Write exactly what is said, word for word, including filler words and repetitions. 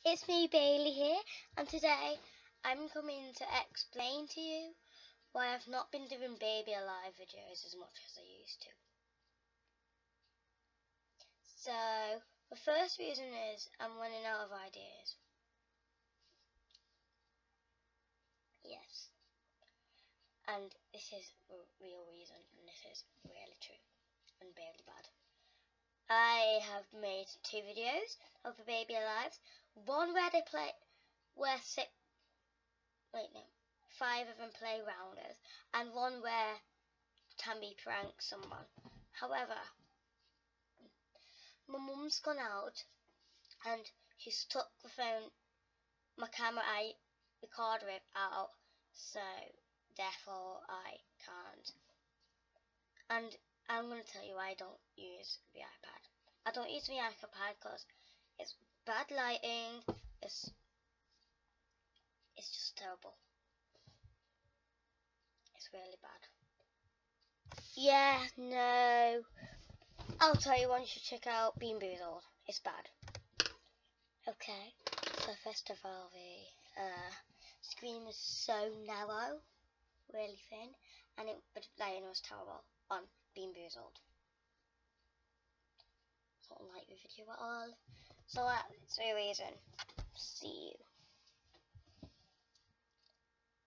it's me Bailey here, and today I'm coming to explain to you why I've not been doing Baby Alive videos as much as I used to. So, the first reason is I'm running out of ideas. Yes. And this is a real reason, and this is really true, and really bad. I have made two videos of the Baby Alive. One where they play, where six, wait no, five of them play rounders, and one where Tammy pranks someone. However, my mum's gone out, and she's took the phone, my camera I record with out, so therefore I can't. And I'm going to tell you why I don't use the iPad. I don't use the iPad because it's bad lighting, it's, it's just terrible. It's really bad. Yeah, no. I'll tell you one you should check out, Bean Boozled. It's bad. Okay, so first of all, the uh, screen was so narrow, really thin, and it, but the lighting was terrible on Bean Boozled. I don't like the video at all. So that's the reason. See you.